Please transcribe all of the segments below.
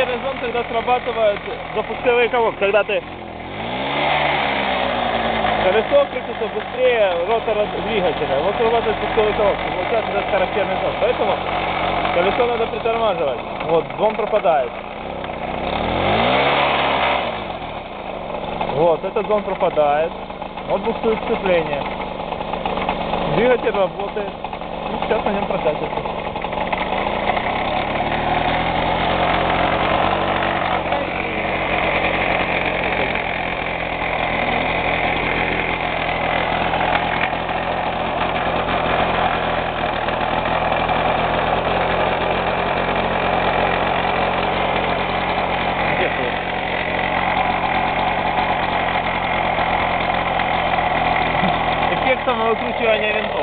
двигательный зон тогда срабатывает запусковой колок, когда ты колесо крутится быстрее ротора двигателя. Вот срабатывает пусковой колок, получается этот характерный зон. Поэтому колесо надо притормаживать. Вот, звон пропадает. Вот, этот зон пропадает. Вот буксует сцепление. Двигатель работает. И сейчас на нем прокатится. Эффект самовыкручивания винтов.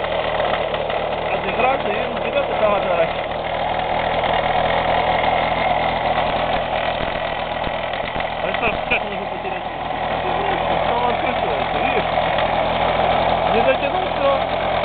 Один раз, и винт берет и сам отворачивает. А что, как можно потерять? Сам откручивается, видишь? Не затянул, все.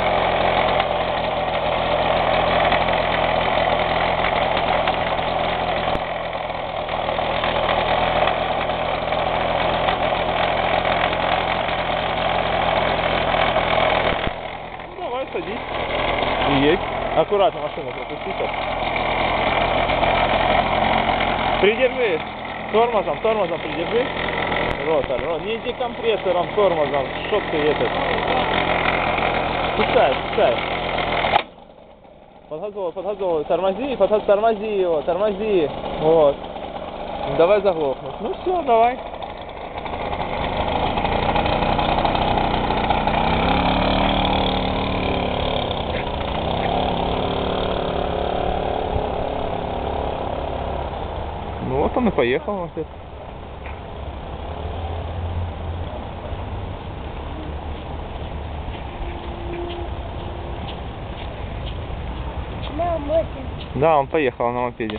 Садись. И есть. Аккуратно машину пропусти сейчас. Придержи. Тормозом придержи. Ротор. Не иди компрессором, тормозом. Что ты этот? Пускай. Подгазовывай. Тормози его. Вот. Давай заглохнуть. Ну все, давай. Ну вот он и поехал в ответ. Да, он поехал на мопеде.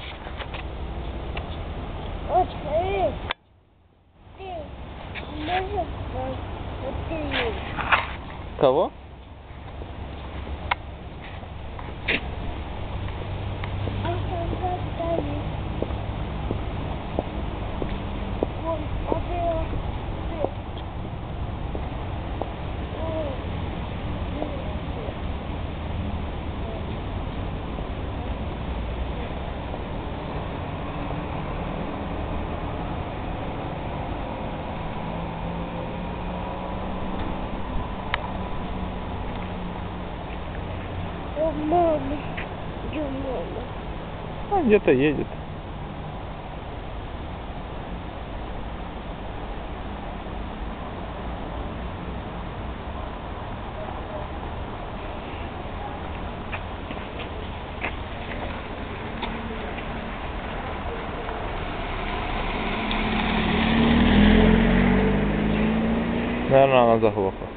Кого? А где-то едет. Наверное, она заглохла.